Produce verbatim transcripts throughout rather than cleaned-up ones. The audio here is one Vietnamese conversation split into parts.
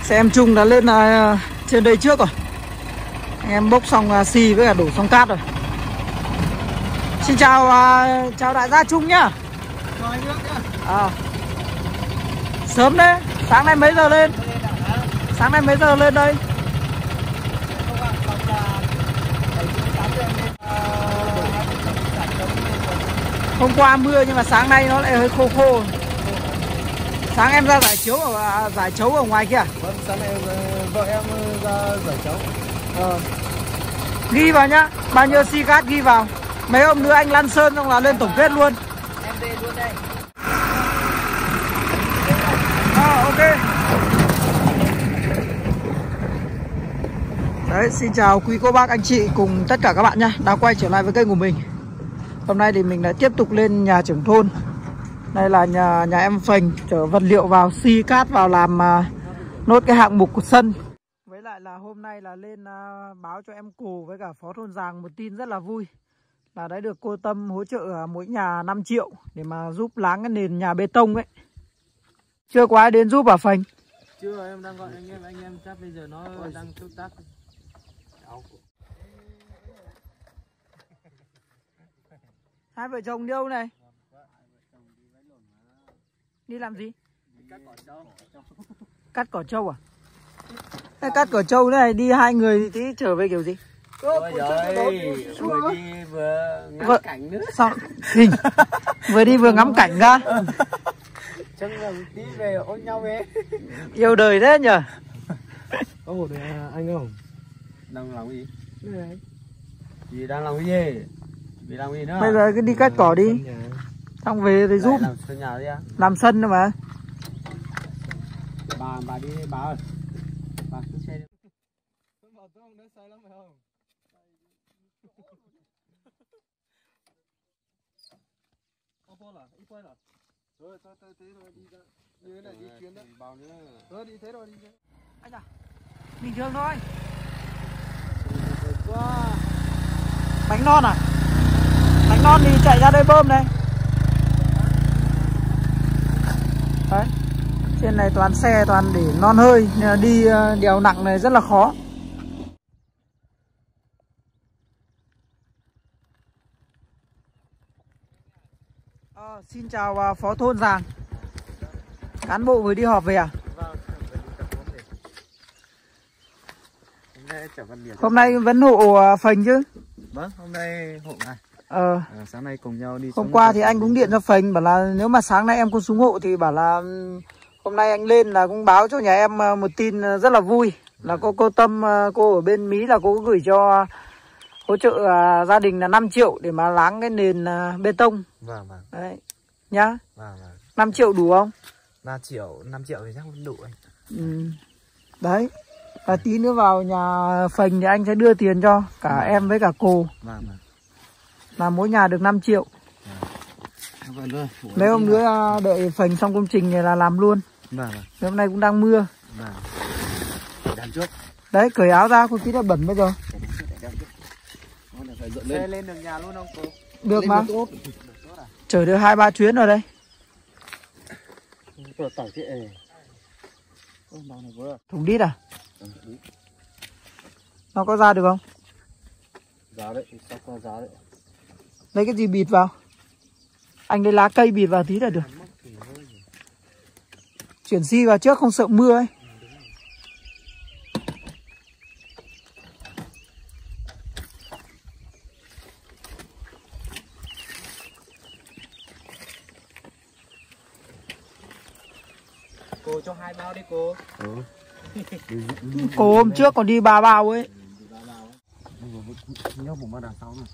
Xe em Trung đã lên uh, trên đây trước rồi. Anh em bốc xong uh, xi với cả đổ xong cát rồi. Xin chào uh, chào đại gia Trung nhá. À. Sớm đấy, sáng nay mấy giờ lên? Sáng nay mấy giờ lên đây? Hôm qua mưa nhưng mà sáng nay nó lại hơi khô khô. Sáng em ra giải chiếu ở giải chấu ở ngoài kia. Vâng, sáng nay vợ em ra giải chấu. Ờ. Ghi vào nhá, bao nhiêu xi cát ghi vào. Mấy hôm nữa anh lăn sơn xong là lên tổng kết luôn. Em về luôn đây. À, ok. Đấy, xin chào quý cô bác anh chị cùng tất cả các bạn nhá, đã quay trở lại với kênh của mình. Hôm nay thì mình lại tiếp tục lên nhà trưởng thôn. Đây là nhà nhà em Phành chở vật liệu vào, xi cát vào làm uh, nốt cái hạng mục của sân. Với lại là hôm nay là lên uh, báo cho em Cù với cả phó thôn Giàng một tin rất là vui. Là đã được cô Tâm hỗ trợ mỗi nhà năm triệu để mà giúp láng cái nền nhà bê tông ấy. Chưa có ai đến giúp à Phành? Chưa, em đang gọi anh em, anh em chắc bây giờ nó Ôi. đang chút tắc. Hai vợ chồng đi đâu này? Đi làm gì? Cắt cỏ trâu. Cắt cỏ trâu à? Thế cắt cỏ trâu này đi hai người thì tí trở về kiểu gì? Ôi giời, vừa đi vừa ngắm Vợ... cảnh nữa. Sao? Gì? Vừa đi vừa ngắm cảnh ra. Chắc là tí về ôm nhau về. Yêu đời thế nhở? Có một anh không? Đang làm gì? Này. Gì đang làm gì? Vì làm gì nữa? Bây giờ cứ đi cắt cỏ đi. Xong về thì giúp. Làm sân nhà đi á. Làm sân nữa mà. Bà bà đi bà ơi. Bà cứ xe đi. Tôi bảo tôi không đã sai lắm phải không? Không có là, ít quay là. Rồi tôi tôi thế rồi đi ra. Như thế này đi chuyến đó. Bao nữa. Rồi đi thế rồi đi thế. Anh à. Bình thường thôi. Wow. Bánh non à? Bánh non thì chạy ra đây bơm này. Đấy. Trên này toàn xe toàn để non hơi nên là đi đèo nặng này rất là khó. À, xin chào phó thôn Giàng. Cán bộ vừa đi họp về à? Hôm nay vẫn hộ Phành chứ? Vâng, hôm nay hộ này. Ờ. À, sáng nay cùng nhau đi. Hôm qua thì anh cũng điện cho Phành bảo là nếu mà sáng nay em có xuống hộ thì bảo là hôm nay anh lên là cũng báo cho nhà em một tin rất là vui. Là cô cô Tâm, cô ở bên Mỹ là cô có gửi cho hỗ trợ gia đình là năm triệu để mà láng cái nền bê tông. Vâng vâng. Đấy. Nhá. Vâng vâng. năm triệu đủ không? ba triệu, năm triệu thì chắc không đủ anh. Ừ. Đấy. Và tí nữa vào nhà Phành thì anh sẽ đưa tiền cho cả vâng. em với cả cô. Vâng vâng. Là mỗi nhà được năm triệu. Vâng vâng. Mấy hôm nữa đợi Phành xong công trình này là làm luôn. Vâng vâng. Hôm nay cũng đang mưa. Vâng. Đàn trước. Đấy, cởi áo ra không tí là bẩn bây giờ. Xe lên được nhà luôn không cô? Được mà. Chở được hai ba chuyến rồi đây. Thùng đít à? Nó có ra được không? Giá đấy, sắp qua giá đấy. Lấy cái gì bịt vào? Anh lấy lá cây bịt vào tí là được. Chuyển xi vào trước không sợ mưa ấy. Cô cho hai bao đi cô. Ừ. Cô hôm trước còn đi ba bao ấy. Nhớ bụng vào đằng sau này.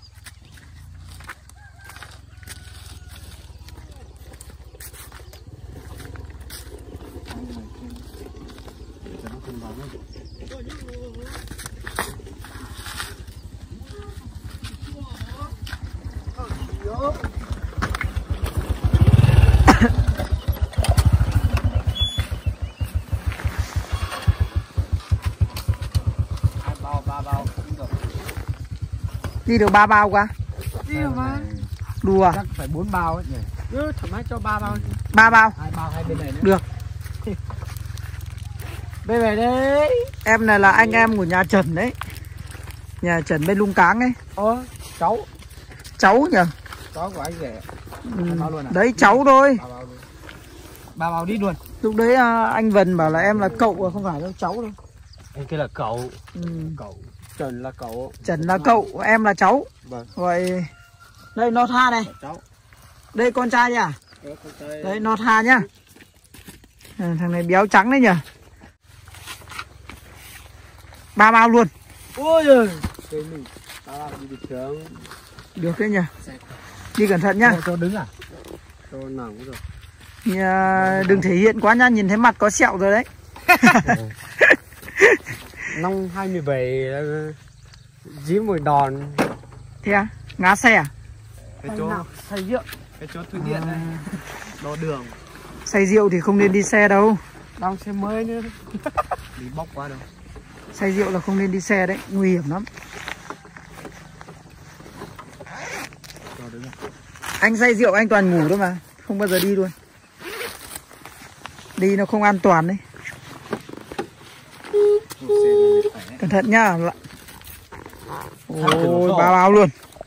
Đi được ba bao qua. Đi được mà. Đùa. Chắc phải bốn bao ấy nhỉ. Ừ, thoải mái cho ba bao. Ba bao. Hai bao hai bên này nữa. Được. Về về đấy. Em này là anh em của nhà Trần đấy. Nhà Trần bên Lung Cáng ấy. Ơ, cháu. Cháu nhỉ? Cháu của anh rể. Ừ. Luôn à? Đấy cháu thôi. Bà bảo, bà bảo đi luôn. Lúc đấy anh Vân bảo là em là cậu không phải đâu, cháu đâu. Anh kia là cậu. Ừ. Cậu. Trần là cậu. Trần là cậu, em là cháu. Vâng. Rồi đây Not Ha này. Cháu. Đây con trai nhỉ? Đấy, con trai. Đấy Not Ha nhá. À, thằng này béo trắng đấy nhỉ? Ba bao luôn. Ôi giời. Thế mình ba bao đi bình thường. Được đấy nhỉ? Đi cẩn thận nhá. Cho, cho đứng à? Cho nào cũng được. À, đừng thể hiện quá nhá, nhìn thấy mặt có sẹo rồi đấy. Năm hai mươi bảy dí mùi đòn. Thế à? Ngã xe à? Cái chỗ say rượu. Cái chỗ thủy điện này. Đo đường. Say rượu thì không nên đi xe đâu. Đang xe mới nữa. Đi bóc qua đâu. Say rượu là không nên đi xe đấy, nguy hiểm lắm. Anh say rượu anh toàn ngủ thôi mà, không bao giờ đi luôn. Đi nó không an toàn đấy. Cẩn thận nhá. Ôi, bao bao luôn.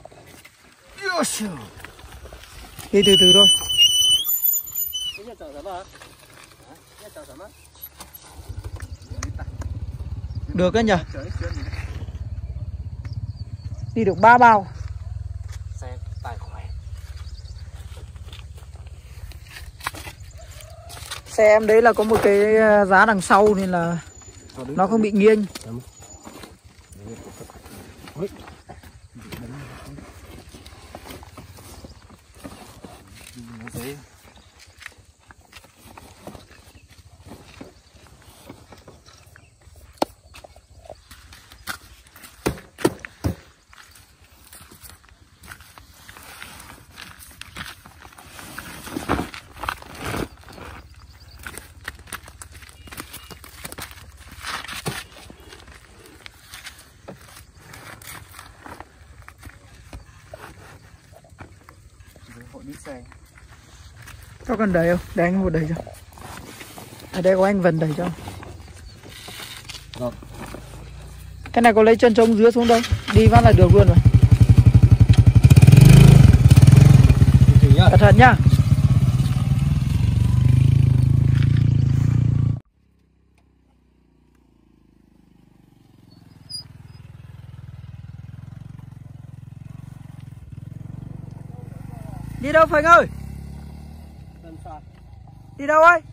Đi từ từ thôi. Được đấy nhỉ? Đi được ba bao. Xe tài khỏe. Xe em đấy là có một cái giá đằng sau nên là nó không bị nghiêng. Có cần đẩy không? Để anh một đẩy cho. Ở đây có anh Vân đẩy cho. Vâng. Cái này có lấy chân trống dưới xuống đâu? Đi phát là được luôn rồi. Cẩn thận nhá. Đi đâu Phành ơi? Đi đâu ấy?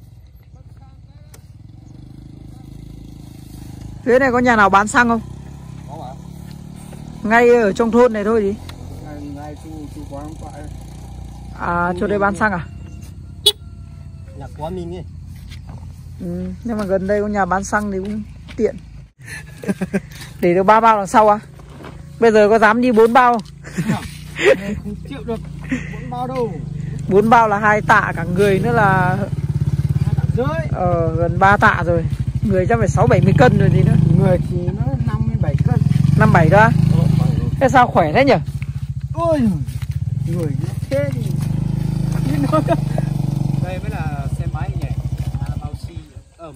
Phía này có nhà nào bán xăng không? Có mà. Ngay ở trong thôn này thôi gì? Ngay, ngay chú, chú quán không phải. À, chỗ đây bán xăng à? Nhà quá mình ấy. Ừ, nhưng mà gần đây có nhà bán xăng thì cũng tiện. Để được ba bao đằng sau à? Bây giờ có dám đi bốn bao không? Không chịu được bốn bao đâu. Bốn bao là hai tạ, cả người nữa là hai tạ rưỡi. Ờ, gần ba tạ rồi. Người chắc phải sáu bảy mươi cân rồi gì nữa. Người thì nó năm mươi bảy cân. Năm bảy đó. Thế sao khỏe thế nhỉ? Ôi, người nó thế thì đây mới là xe máy nhỉ, là bao xi ẩm.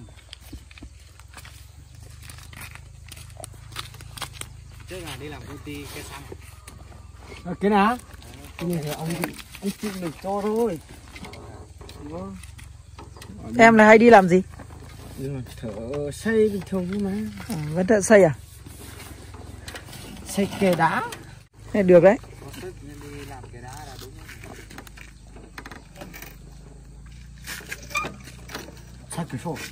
Trước là đi làm công ty cây xăng. À, cái nào? Cái này thì ông ông chịu được cho thôi. Em là hay đi làm gì? Thợ xây bình thường thôi mà. À, vẫn thợ xây à? Xây kè đá. Thế được đấy. Có sức nên đi làm kè đá là đúng. Sao cửa sổ?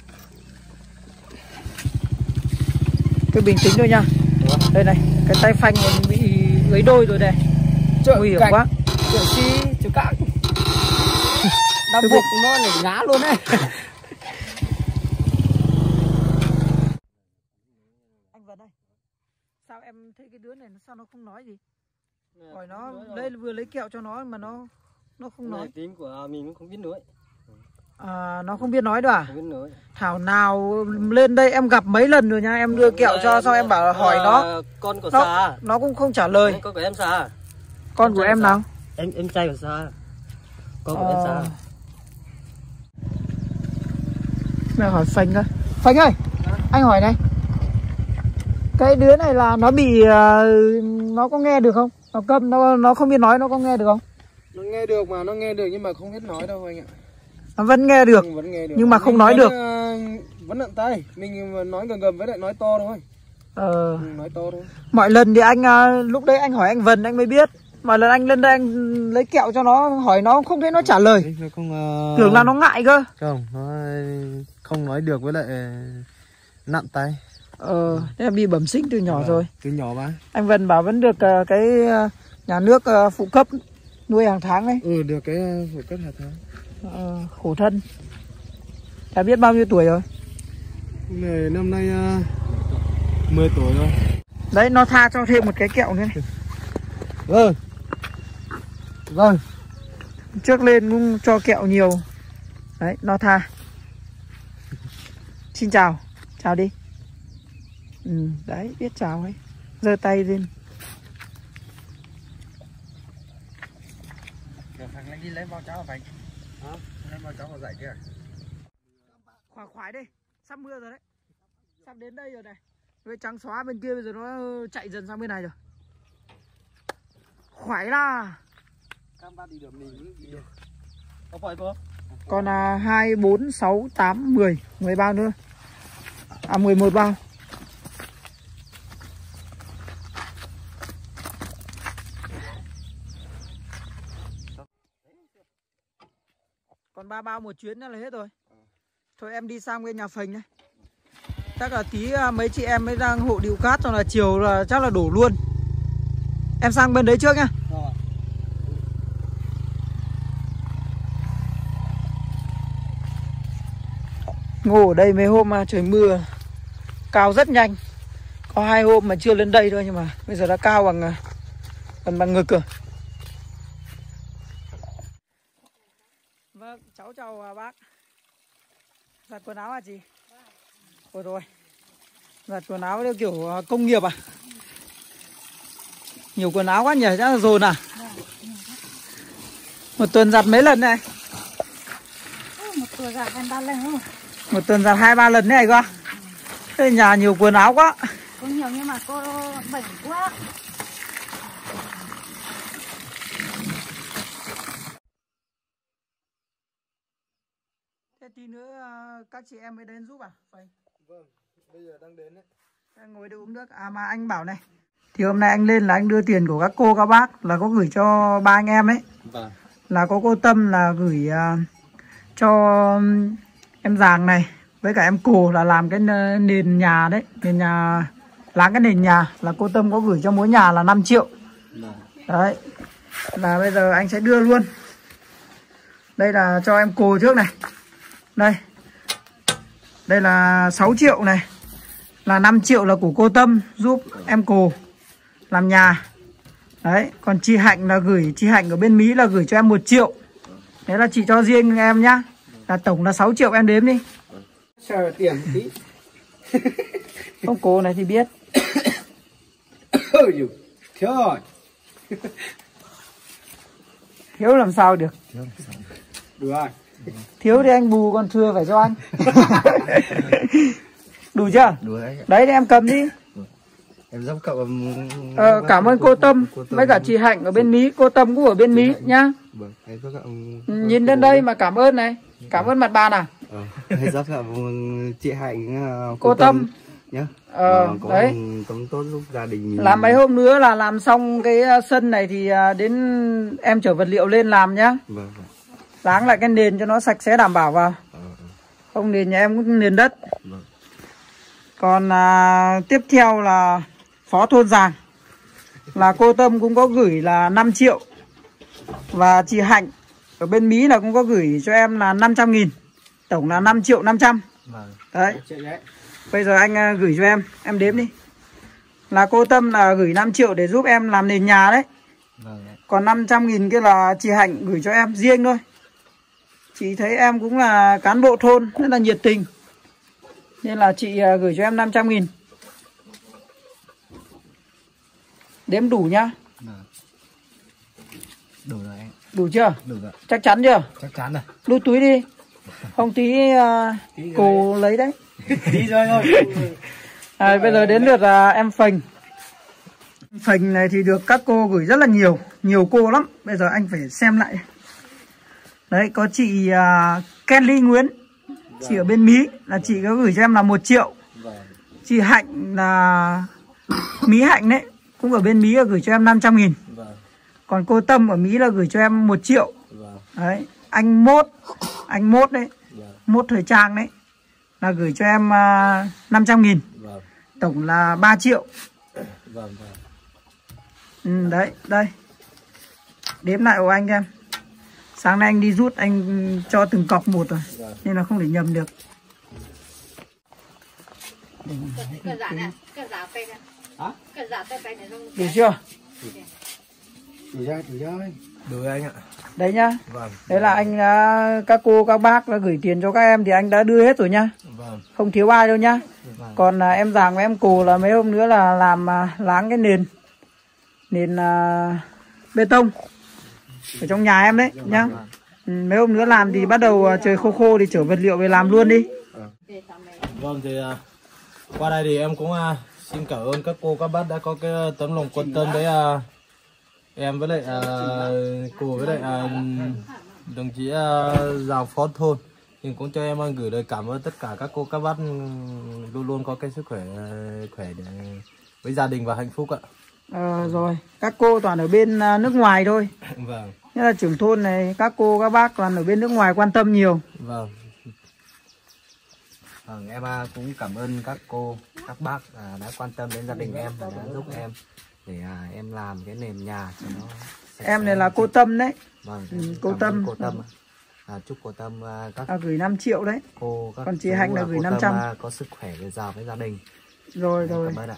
Cứ bình tĩnh thôi nha. Đây này, cái tay phanh còn bị gãy đôi rồi đây. Nguy hiểm quá. Chợ xi, chợ cạn. Đã buộc nó để ngã luôn đấy. Anh Vân ơi, sao em thấy cái đứa này sao nó không nói gì? Hỏi nó, đây vừa lấy kẹo cho nó mà nó nó không nói. Tính của mình cũng không biết nói. À, nó không biết nói đâu à? Không biết nói. Thảo nào lên đây em gặp mấy lần rồi nha, em đưa kẹo cho xong em bảo là hỏi nó. Con của nó, Sa. Nó cũng không trả lời. Con của em Sa. Con của em nào? Em em trai của Sa. Con của em Sa. Mẹ hỏi Phanh á. Phánh ơi, anh hỏi này. Cái đứa này là nó bị uh, nó có nghe được không? Nó câm, nó nó không biết nói, nó có nghe được không? Nó nghe được mà, nó nghe được nhưng mà không biết nói đâu anh ạ. Nó vẫn nghe được, ừ, vẫn nghe được. Nhưng mà không mình nói vẫn, được. Uh, vẫn nặng tay, mình nói gầm gầm với lại nói to thôi. Ờ. Ừ, nói to thôi. Mọi lần thì anh uh, lúc đấy anh hỏi anh Vân anh mới biết. Mọi lần anh lên đây anh lấy kẹo cho nó, hỏi nó không thấy nó trả lời. Nó không, uh... tưởng là nó ngại cơ. Không, nó không nói được với lại nặng tay. Ờ, thế là bị bẩm sinh từ nhỏ. Vâng, rồi. Từ nhỏ mà. Anh Vân bảo vẫn được uh, cái uh, nhà nước uh, phụ cấp nuôi hàng tháng đấy. Ừ, được cái uh, phụ cấp hàng tháng. Ờ, khổ thân. Đã biết bao nhiêu tuổi rồi? Này, năm nay uh, mười tuổi rồi. Đấy, nó tha cho thêm một cái kẹo nữa này. Vâng. Vâng. Trước lên cũng cho kẹo nhiều. Đấy, nó tha. Xin chào. Chào đi. Ừ, đấy, biết chào ấy. Giơ tay lên. Thằng anh đi lấy bao cháo hả Phánh? Hả? Lấy bao cháo vào dậy kia. Khoái khoái đi. Sắp mưa rồi đấy. Sắp đến đây rồi này. Với trắng xóa bên kia bây giờ nó chạy dần sang bên này rồi. Khoái là. Cam ba đi được mình đi được. Có phải cô? Còn là hai, bốn, sáu, tám, mười. mười bao nữa. À mười một bao. Còn ba bao một chuyến nữa là hết rồi. Thôi em đi sang bên nhà Phình đấy. Chắc là tí mấy chị em mới đang hộ điệu cát cho là chiều là chắc là đổ luôn. Em sang bên đấy trước nhá. Ngủ ở đây mấy hôm mà trời mưa cao rất nhanh. Có hai hôm mà chưa lên đây thôi nhưng mà bây giờ đã cao bằng bằng, bằng ngực rồi. Vâng, cháu chào bác. Giặt quần áo à chị? Ôi rồi. Giặt quần áo theo kiểu công nghiệp à? Nhiều quần áo quá nhỉ, chắc là dồn à? Một tuần giặt mấy lần này? Một tuần giặt hai ba lần thôi. Một tuần giặt hai ba lần này cơ? Thế nhà nhiều quần áo quá. Có nhiều nhưng mà cô bẩn quá. Thế tí nữa các chị em mới đến giúp à? Phải. Vâng, bây giờ đang đến đấy. Anh ngồi đây uống nước. À mà anh bảo này. Thì hôm nay anh lên là anh đưa tiền của các cô các bác là có gửi cho ba anh em ấy. Vâng. Là có cô Tâm là gửi uh, cho em Giàng này với cả em Cồ là làm cái nền nhà đấy, nền nhà, láng cái nền nhà là cô Tâm có gửi cho mỗi nhà là năm triệu. Đấy. Là bây giờ anh sẽ đưa luôn. Đây là cho em Cồ trước này. Đây. Đây là sáu triệu này. Là năm triệu là của cô Tâm giúp em Cồ làm nhà. Đấy, còn chị Hạnh là gửi, chị Hạnh ở bên Mỹ là gửi cho em một triệu. Đấy là chị cho riêng em nhá. Là tổng là sáu triệu, em đếm đi. Chờ tiền tí. Ông cô này thì biết. Thiếu rồi. Thiếu làm sao được. Đủ rồi. Thiếu thì anh bù, còn thừa phải cho anh. Đủ chưa? Đủ đấy. Đấy thì em cầm đi. Em giúp cậu. Ờ, cảm ơn cô Tâm với cả chị Hạnh ở bên Mỹ. Cô Tâm cũng ở bên Mỹ nhá. Vâng, em giúp cậu. Nhìn lên đây mà cảm ơn này. Cảm ơn mặt bàn à? Ờ, em giúp cậu chị Hạnh, cô, cô Tâm, Tâm nhá. Ờ, có đấy. Tống tốt giúp gia đình. Làm mấy hôm nữa là làm xong cái sân này thì đến em chở vật liệu lên làm nhá. Vâng, vâng. Láng lại cái nền cho nó sạch sẽ đảm bảo vào. Ờ, không nền nhà em cũng nền đất. vâng. Còn à, tiếp theo là phó thôn Giàng là cô Tâm cũng có gửi là năm triệu. Và chị Hạnh ở bên Mỹ là cũng có gửi cho em là năm trăm nghìn. Tổng là năm triệu năm trăm. Vâng. Đấy. Bây giờ anh uh, gửi cho em. Em đếm đi. Là cô Tâm là gửi năm triệu để giúp em làm nền nhà đấy. Vâng. Còn năm trăm nghìn kia là chị Hạnh gửi cho em riêng thôi. Chị thấy em cũng là cán bộ thôn rất là nhiệt tình, nên là chị uh, gửi cho em năm trăm nghìn. Đếm đủ nhá. Vâng. Đủ rồi anh. Đủ chưa? Đủ rồi. Chắc chắn chưa? Chắc chắn rồi. Đút túi đi. Không tí uh, cô lấy đấy. Đi rồi thôi. À, bây giờ đến lượt à, em Phành. Phành này thì được các cô gửi rất là nhiều, nhiều cô lắm. Bây giờ anh phải xem lại. Đấy, có chị uh, Kelly Nguyễn, chị ở bên Mỹ, là chị có gửi cho em là một triệu. Chị Hạnh là Mỹ Hạnh đấy, cũng ở bên Mỹ, là gửi cho em năm trăm nghìn. Còn cô Tâm ở Mỹ là gửi cho em một triệu. Đấy, anh Mốt, anh Mốt đấy, Mốt thời trang đấy, là gửi cho em uh, năm trăm nghìn. Tổng là ba triệu. Ừ, đấy, đây. Đếm lại của anh em. Sáng nay anh đi rút anh cho từng cọc một rồi, nên là không thể nhầm được. Đủ chưa? Đủ ra, đủ ra. Đủ anh ạ. Đấy nhá. Vâng. Đấy là anh đã, các cô các bác đã gửi tiền cho các em thì anh đã đưa hết rồi nhá. Vâng. Không thiếu ai đâu nhá. Vâng. Còn à, em Giàng và em Cù là mấy hôm nữa là làm à, láng cái nền nền à, bê tông ở trong nhà em đấy nhá. Ừ, mấy hôm nữa làm thì bắt đầu à, trời khô khô thì chở vật liệu về làm luôn đi. Vâng, thì uh, qua đây thì em cũng uh, xin cảm ơn các cô các bác đã có cái tấm lòng quan tâm đấy, uh, em với lại uh, cô với lại uh, đồng chí uh, Giàng phó thôn thì cũng cho em uh, gửi lời cảm ơn tất cả các cô các bác luôn luôn có cái sức khỏe uh, khỏe để với gia đình và hạnh phúc ạ. Ờ, rồi các cô toàn ở bên à, nước ngoài thôi. Vâng. Nhất là trưởng thôn này các cô các bác toàn ở bên nước ngoài quan tâm nhiều. Vâng. Vâng, em cũng cảm ơn các cô, các bác à, đã quan tâm đến gia đình em và đã giúp em để à, em làm cái nền nhà cho nó sạch Em sẽ. này là cô Tâm đấy. Vâng, Ừ, em cô cảm Tâm. ơn cô Tâm. À, chúc cô Tâm à, các À, gửi năm triệu đấy. cô, các Còn chị chú Hạnh là và gửi cô năm Tâm, trăm. à, có sức khỏe để giàu với gia đình. Rồi Em rồi. cảm ơn ạ.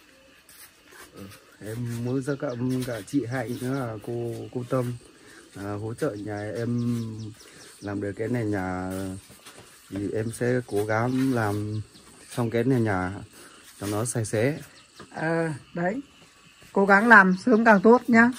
Em muốn rất cảm ơn cả chị Hạnh nữa là cô cô Tâm à, hỗ trợ nhà em làm được cái này nhà, thì em sẽ cố gắng làm xong cái này nhà cho nó sạch sẽ. Ờ, đấy. Cố gắng làm sớm càng tốt nhá.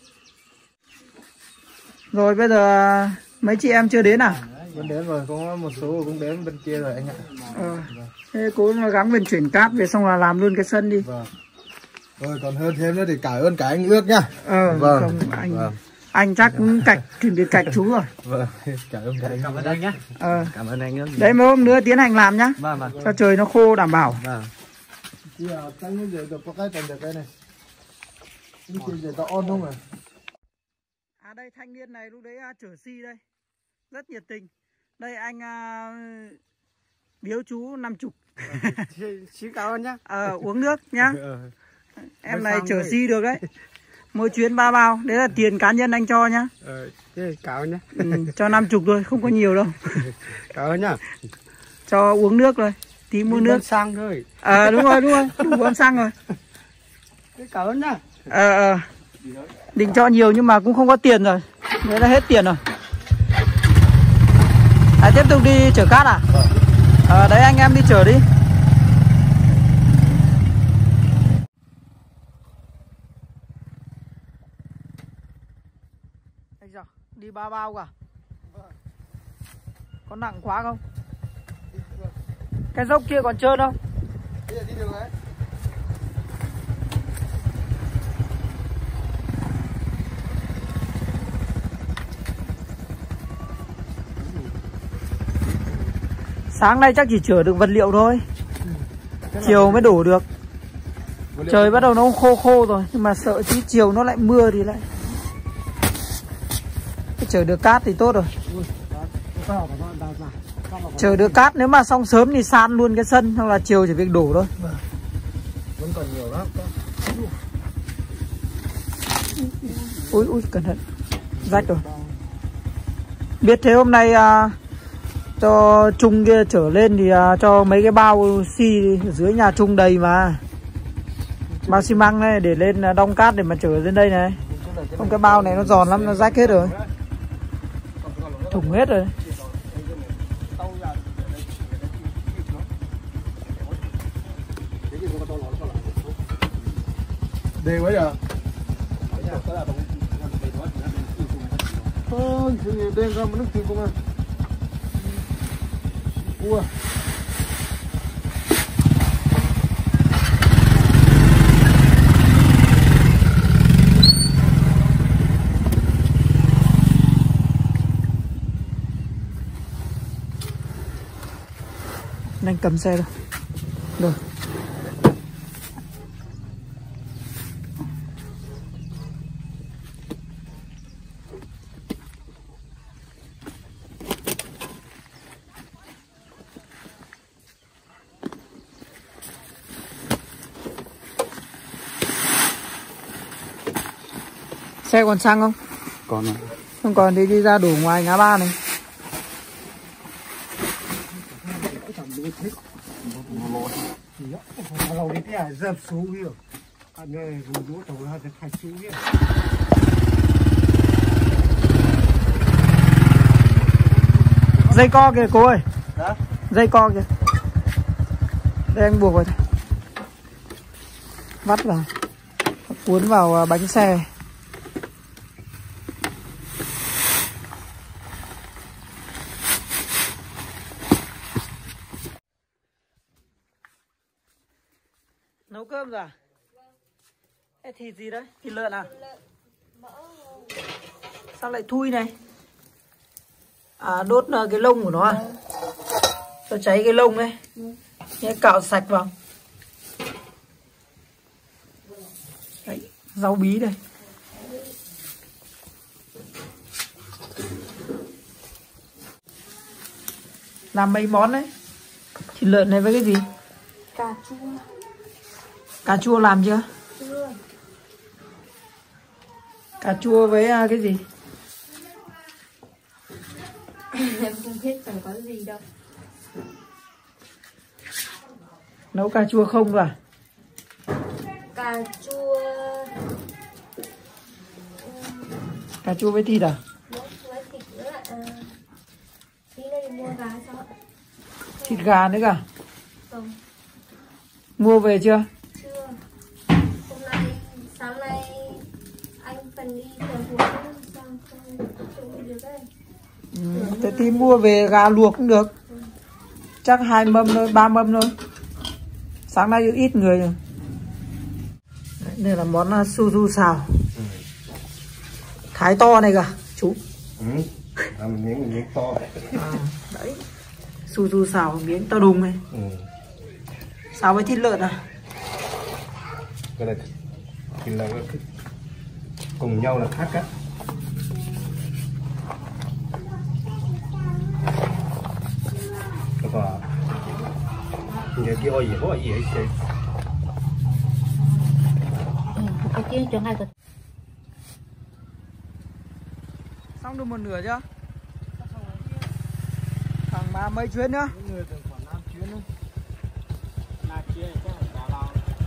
Rồi bây giờ mấy chị em chưa đến à? Vẫn đến rồi, có một số cũng đến bên kia rồi anh ạ. Ờ. Thế cố gắng mình chuyển cát về xong là làm luôn cái sân đi. Vâng. Rồi còn hơn thêm nữa thì cảm ơn cả anh Ước nhá. Ờ, Vâng. không, anh Vâng. anh chắc cũng cạch chuẩn bị cạch chú rồi. Vâng, cảm ơn cả anh. Cảm ơn anh nhé. Ờ. Cảm ơn anh nữa. Đấy mấy hôm nữa tiến hành làm nhá. Vâng, vâng. Cho trời nó khô đảm bảo. Vâng. Chị à, tránh nó dễ được có cái tầm được cái này. Những chuyện để tao on không à? À đây thanh niên này lúc đấy à, chở xi đây. Rất nhiệt tình. Đây anh à, biếu chú năm chục. Xin cảm ơn nhá. Ờ, uống nước nhá. Ờ. Em này chở xi được đấy. Mỗi chuyến ba bao. Đấy là tiền cá nhân anh cho nhá. Ờ, cảm ơn nhá. Ừ, cho năm chục thôi, không có nhiều đâu. Cảm ơn nhá. Cho uống nước rồi. Tí mua nước. Sang thôi. Ờ, đúng rồi, đúng rồi. Đủ bơm xăng rồi. Cảm ơn nhá. Ờ, ờ. Định cho nhiều nhưng mà cũng không có tiền rồi. Đấy là hết tiền rồi. À, tiếp tục đi chở cát à? Ờ, đấy anh em đi chở đi. Đi ba bao cả. Có nặng quá không? Cái dốc kia còn trơn không? Đi được đấy. Sáng nay chắc chỉ chở được vật liệu thôi. Chiều mới đổ được. Trời bắt đầu nó khô khô rồi. Nhưng mà sợ tí chiều nó lại mưa thì lại chở được cát thì tốt rồi. Chở được cát nếu mà xong sớm thì san luôn cái sân, xong là chiều chỉ việc đổ thôi. Vẫn còn nhiều lắm. Ui ui cẩn thận, rách rồi. Biết thế hôm nay à, cho Trung kia trở lên thì à, cho mấy cái bao xi ở dưới nhà Trung đầy mà. Bao xi măng này để lên đong cát để mà chở lên đây này. Không cái bao này nó giòn lắm, nó rách hết rồi. Thủng hết rồi. Đi quá giờ. Ôi, đêm ra mà nước tiền công an. Ua. cầm xe rồi. Rồi. Xe còn xăng không? Còn à? Không còn thì đi ra đổ ngoài ngã ba này. Dây co kìa cô ơi. Đó. Dây co kìa. Đây anh buộc vào thôi. Vắt vào. Cuốn vào bánh xe. Nấu cơm rồi à? Ê, thịt gì đấy? Thịt lợn à? Sao lại thui này? À, đốt cái lông của nó à? Cho cháy cái lông đấy. Nhé, cạo sạch vào. Đấy, rau bí đây. Làm mấy món đấy? Thịt lợn này với cái gì? Cà chua. Cà chua làm chưa? Chưa. Cà chua với uh, cái gì? Em không biết phải có gì đâu. Nấu cà chua không rồi à? Cà chua. Cà chua với thịt à? Nấu với thịt nữa ạ. Tí nữa đi mua gà sao? Thịt gà nữa cả? Không. Mua về chưa? Chưa. Hôm nay, sáng nay anh cần đi chợ Huế sao không không đi được đấy. Ừ, thế thì mua về gà luộc cũng được. Chắc hai mâm thôi, ba mâm thôi. Sáng nay ít người rồi. Đấy, đây là món uh, su su xào. Ừ. Thái to này cả chú. Ừ. Làm miếng miếng to. À, đấy. Su su xào miếng to đùng này. Ừ. Xào với thịt lợn à? Cái này thì là cùng nhau là khác á. Và người kia oi gì oi gì ấy. Cái kia chỗ này rồi. Xong được một nửa chưa? Khoảng ba mấy chuyến nữa. Người từng khoảng năm chuyến nữa. Năm chuyến có ba bao.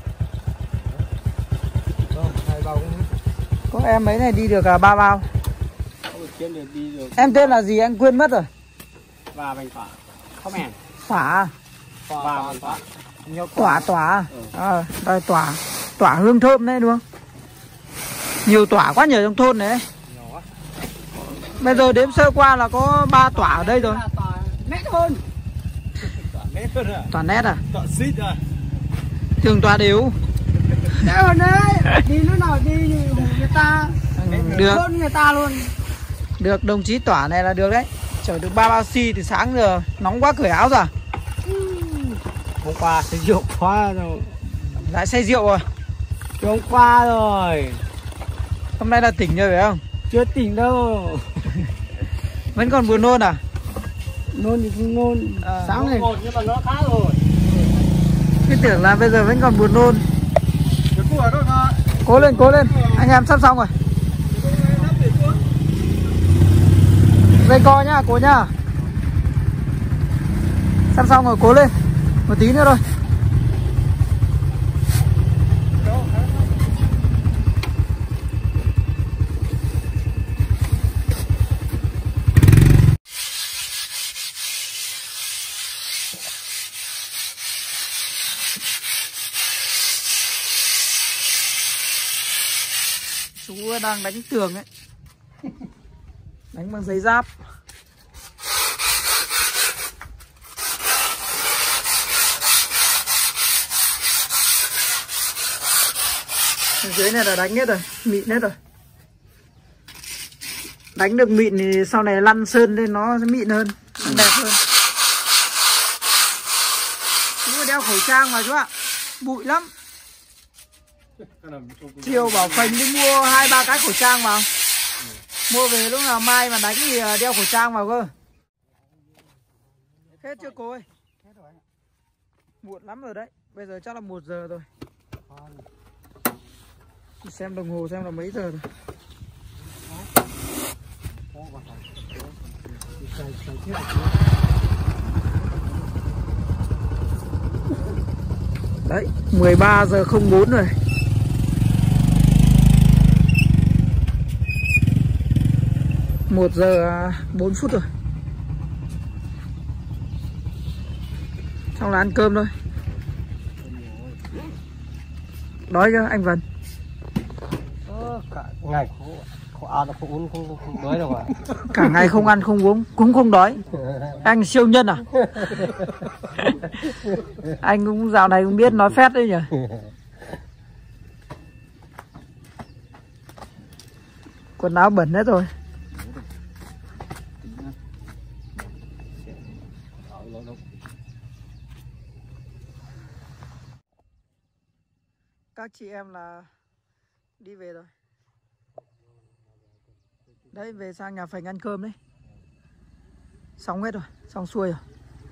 Không, hai bao cũng. Có em mấy này đi được cả ba bao. Có một chuyến được đi được. Em tên là gì anh quên mất rồi. Và bánh phở. Không em. Phả. Và bánh phở. Tỏa tỏa. Ờ, đây tỏa. Tỏa hương thơm đấy đúng không? Nhiều tỏa quá nhờ trong thôn này. Bây giờ đếm sơ qua là có ba tỏa ở đây rồi. Nét hơn. Tỏa nét hơn à? Tỏa nét à? Tỏa xít rồi. Thường tỏa đều. Đấy rồi đấy, đi lúc nào đi thì người ta Ừ, được. hơn người ta luôn. Được, đồng chí tỏa này là được đấy. Chở được ba bao xi từ sáng giờ nóng quá cởi áo rồi. Hôm qua say rượu quá rồi. Lại say rượu rồi. Hôm qua rồi. Hôm nay là tỉnh rồi phải không? Chưa tỉnh đâu. Vẫn còn buồn nôn à? Nôn thì không nôn. À, Sáng này Nhưng mà nó khác rồi. Cứ tưởng là bây giờ vẫn còn buồn nôn. Cố lên, cố lên. Anh em sắp xong rồi. Dây co nhá, cố nhá. Sắp xong rồi, cố lên. Một tí nữa thôi. Chú đang đánh tường ấy. Đánh bằng giấy giáp. Dưới này là đánh hết rồi, mịn hết rồi. Đánh được mịn thì sau này lăn sơn lên nó sẽ mịn hơn, nó đẹp hơn. khẩu trang mà chú ạ. Bụi lắm. Chiều bảo Phành đi mua hai ba cái khẩu trang vào. Mua về lúc nào mai mà đánh thì đeo khẩu trang vào cơ. Hết chưa cô ơi? Muộn lắm rồi đấy. Bây giờ chắc là một giờ rồi. Xem đồng hồ xem là mấy giờ rồi. Đấy, mười ba giờ không bốn rồi. một giờ bốn phút rồi. Xong là ăn cơm thôi. Đói chưa anh Vân? Cả ngày không ăn không uống không không đói đâu ạ. Cả ngày không ăn không uống cũng không đói. Anh siêu nhân à? Anh cũng dạo này cũng biết nói phét đấy nhỉ. Quần áo bẩn hết rồi. Các chị em là đi về rồi. Đấy, về sang nhà Phành ăn cơm đấy. Xong hết rồi, xong xuôi rồi.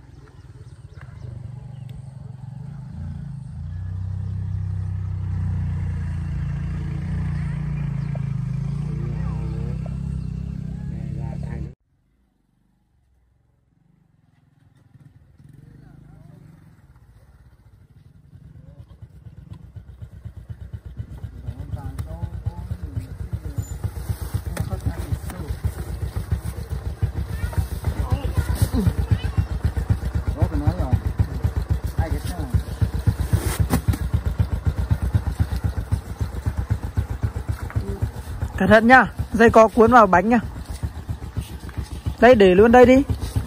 Cẩn thận nhá, dây có cuốn vào bánh nhá. Đây để luôn đây đi.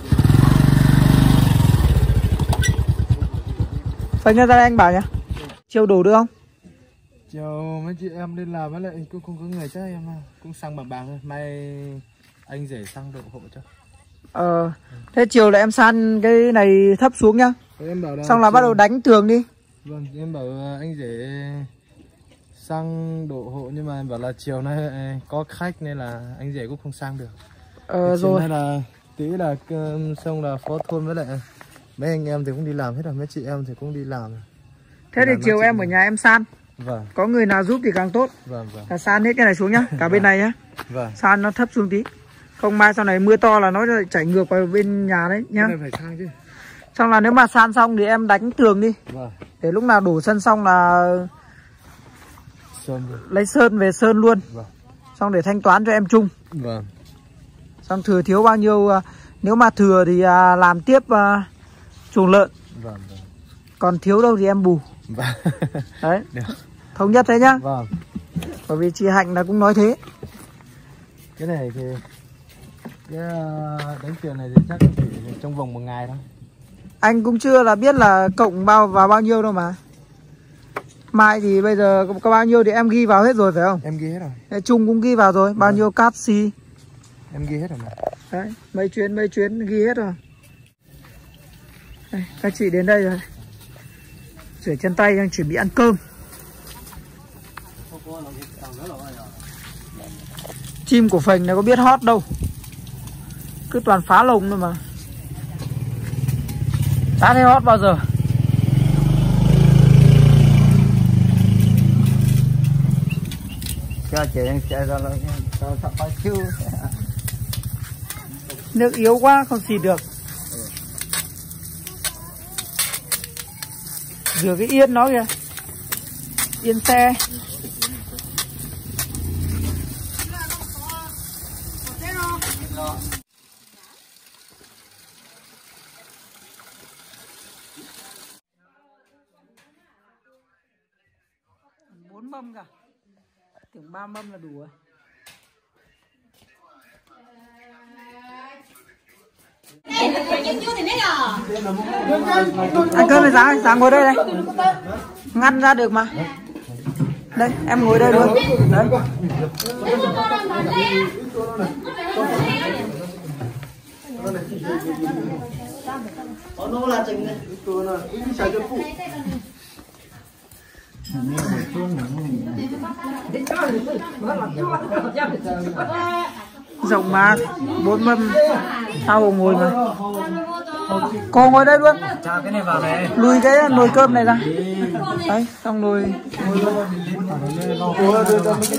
Phành ra đây anh bảo nhá. Chiều đủ được không? Chiều mấy chị em lên làm với lại cũng không có người chắc em cũng xăng bằng bảng thôi. Mai anh rể xăng độ hộ cho. Ờ, thế chiều là em san cái này thấp xuống nhá. Em bảo là xong là chiều... bắt đầu đánh tường đi. Vâng, em bảo anh rể sang độ hộ nhưng mà em bảo là chiều nay có khách nên là anh rể cũng không sang được. Ờ rồi. Chiều nay là tí là xong là phó thôn với lại mấy anh em thì cũng đi làm hết rồi, mấy chị em thì cũng đi làm. Thế thì chiều em ở nhà em san. Vâng. Có người nào giúp thì càng tốt. Vâng vâng. Là san hết cái này xuống nhá, cả bên này nhá. Vâng. San nó thấp xuống tí. Không mai sau này mưa to là nó chảy ngược vào bên nhà đấy nhá. Cái này phải sang chứ. Xong là nếu mà san xong thì em đánh tường đi. Vâng. Để lúc nào đổ sân xong là sơn lấy sơn về sơn luôn. Vâng. Xong để thanh toán cho em chung. Vâng. Xong thừa thiếu bao nhiêu, nếu mà thừa thì làm tiếp chuồng lợn. Vâng, vâng. Còn thiếu đâu thì em bù. Vâng. Đấy. Được. Thống nhất thế nhá. Vâng. Bởi vì chị Hạnh là cũng nói thế. Cái này thì cái đánh tiền này thì chắc chỉ trong vòng một ngày thôi. Anh cũng chưa là biết là cộng bao vào bao nhiêu đâu mà. Mai thì bây giờ có bao nhiêu thì em ghi vào hết rồi phải không? Em ghi hết rồi. Trung cũng ghi vào rồi, bao nhiêu cát xi. Em ghi hết rồi mà. Đấy, mấy chuyến mấy chuyến ghi hết rồi. Đây, các chị đến đây rồi. Rửa chân tay đang chuẩn bị ăn cơm. Chim của Phành này có biết hót đâu. Cứ toàn phá lồng thôi mà. Đã thấy hót bao giờ. Cho chị đang chạy ra rồi cho sắp bao chiêu. Nước yếu quá không xịt được. Rửa cái yên nó kìa. Yên xe. Bốn mâm cả. Tưởng ba mâm là đủ rồi. Ăn cơm này Sáng, Sáng ngồi đây đây. Ngăn ra được mà. Đây, em ngồi đây luôn. Đấy. Nó là chừng này. Tôi là ít xài cho phụ. Rộng mà, bốn mâm, tao hồ ngồi mà. Cô ngồi đây luôn. Chào cái này vào này. Lùi cái nồi cơm này ra. Đấy, xong rồi. Thôi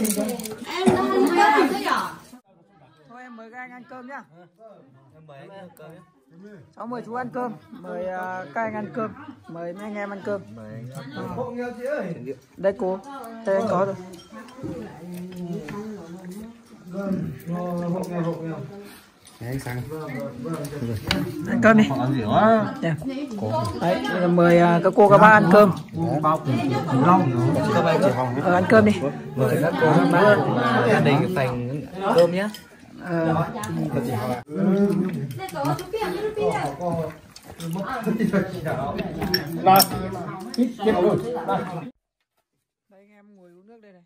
em mời các anh ăn cơm nhá. Cháu mời chú ăn cơm, mời uh, các anh ăn cơm, mời mấy anh em ăn cơm. Đây cô, đây anh có rồi. Anh sang. Ăn cơm đi. Yeah. Đấy, mời uh, các cô các bác ăn cơm. Ờ, ăn cơm đi. Mời các cô các bác gia đình thành cơm nhé. Ờ. Đây anh em ngồi uống nước đây này.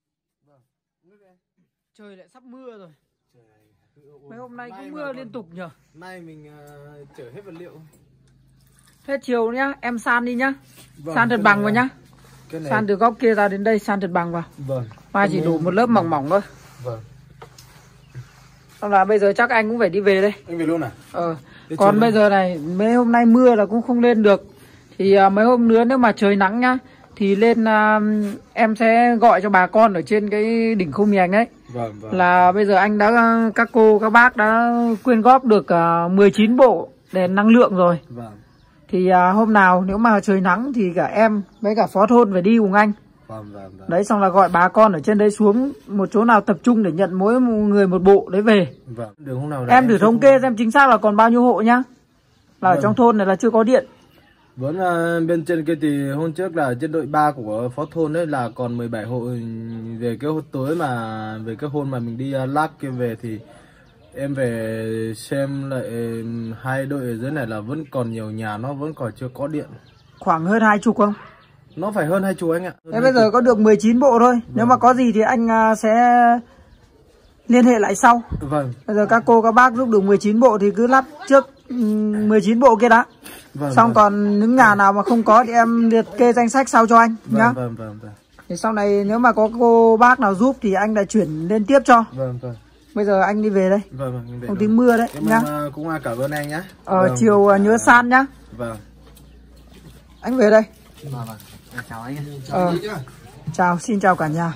Trời lại sắp mưa rồi. Mấy hôm nay cũng mưa liên tục nhờ. Nay mình uh, chở hết vật liệu. Hết chiều nhá, em san đi nhá. Vâng, san thật bằng vào nhá. Này... San từ góc kia ra đến đây san thật bằng vào. Vâng. Mai chỉ đủ một lớp mỏng mỏng thôi. Vâng. Xong là bây giờ chắc anh cũng phải đi về đây. Anh về luôn à? Ờ. Để còn bây giờ này, mấy hôm nay mưa là cũng không lên được. Thì uh, mấy hôm nữa nếu mà trời nắng nhá, thì lên uh, em sẽ gọi cho bà con ở trên cái đỉnh Khâu Mì Ảnh đấy. Vâng, vâng. Là bây giờ anh đã, các cô, các bác đã quyên góp được uh, mười chín bộ đèn năng lượng rồi. Vâng. Thì uh, hôm nào nếu mà trời nắng thì cả em với cả phó thôn phải đi cùng anh. Vâng, vâng, vâng. Đấy, xong là gọi bà con ở trên đấy xuống một chỗ nào tập trung để nhận mỗi người một bộ đấy về. Vâng. Đường hôm nào em thử thống kê xem chính xác là còn bao nhiêu hộ nhá. Là vâng. Ở trong thôn này là chưa có điện. Vẫn uh, bên trên kia thì hôm trước là trên đội ba của phó thôn đấy là còn mười bảy hộ về cái hôm tối mà về cái hôm mà mình đi uh, lắc kia về thì em về xem lại hai đội ở dưới này là vẫn còn nhiều nhà nó vẫn còn chưa có điện. Khoảng hơn hai chục không? Nó phải hơn hai chục anh ạ. Thế bây giờ chục. Có được mười chín bộ thôi. Vâng. Nếu mà có gì thì anh uh, sẽ liên hệ lại sau. Vâng. Bây giờ các cô các bác giúp được mười chín bộ thì cứ lắp trước mười chín bộ kia đã. Vâng, xong vâng. Còn những nhà nào mà không có thì em liệt kê danh sách sau cho anh. Vâng, nhá. Vâng, vâng, vâng. Thì sau này nếu mà có cô bác nào giúp thì anh lại chuyển lên tiếp cho. Vâng, vâng. Bây giờ anh đi về đây. Vâng, vâng. Không tính mưa đấy. Em nhá. Em cũng cảm ơn anh nhá. Ờ, vâng. Chiều nhớ san nhá. Vâng. Anh về đây. Vâng, vâng. Chào anh. Ờ, chào, xin chào cả nhà.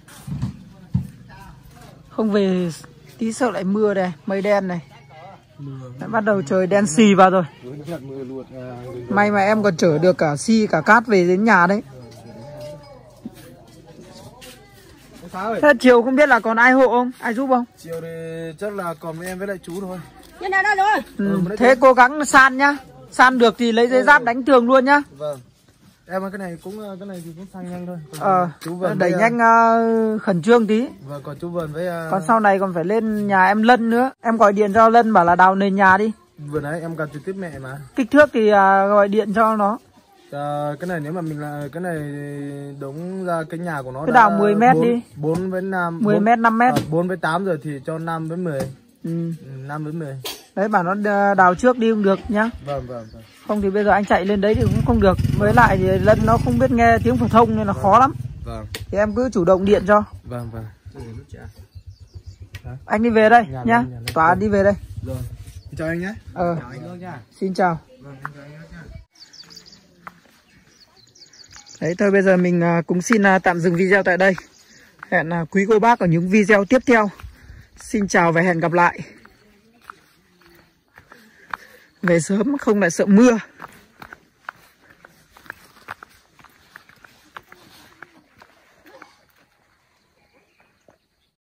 Không về tí sợ lại mưa đây, mây đen này. Đã bắt đầu trời đen xì vào rồi. May mà em còn chở được cả xi cả cát về đến nhà đấy. Thế chiều không biết là còn ai hộ không? Ai giúp không? Chiều thì chắc là còn với em với lại chú thôi. Như nào đâu rồi? Ừ, thế cố gắng san nhá. San được thì lấy giấy giáp đánh tường luôn nhá. Vâng. Em cái này cũng cái này thì cũng sang nhanh thôi. Còn ờ, chú Vân đẩy nhanh uh, khẩn trương tí. Vâng, còn chú Vân với uh... còn sau này còn phải lên nhà em Lân nữa. Em gọi điện cho Lân bảo là đào nền nhà đi. Vừa nãy em gặp trực tiếp mẹ mà. Kích thước thì uh, gọi điện cho nó. À, cái này nếu mà mình là cái này đúng ra cái nhà của nó cái đào mười mét đi. bốn với năm. mười mét năm mét. À, bốn với tám rồi thì cho năm với mười. Ừ. năm với mười. Đấy bảo nó đào trước đi không được nhá. Vâng, vâng, vâng. Không thì bây giờ anh chạy lên đấy thì cũng không được. Với lại thì Lân nó không biết nghe tiếng phổ thông nên là khó lắm. Vâng. Thì em cứ chủ động điện cho. Vâng, vâng. Anh đi về đây nhà nhá. Lên, Tỏa đi về đây. Rồi. Chào anh nhé. Ờ. Chào anh luôn nha. Xin chào. Vâng, chào anh nhé. Đấy thôi bây giờ mình cũng xin tạm dừng video tại đây. Hẹn quý cô bác ở những video tiếp theo. Xin chào và hẹn gặp lại. Về sớm không lại sợ mưa.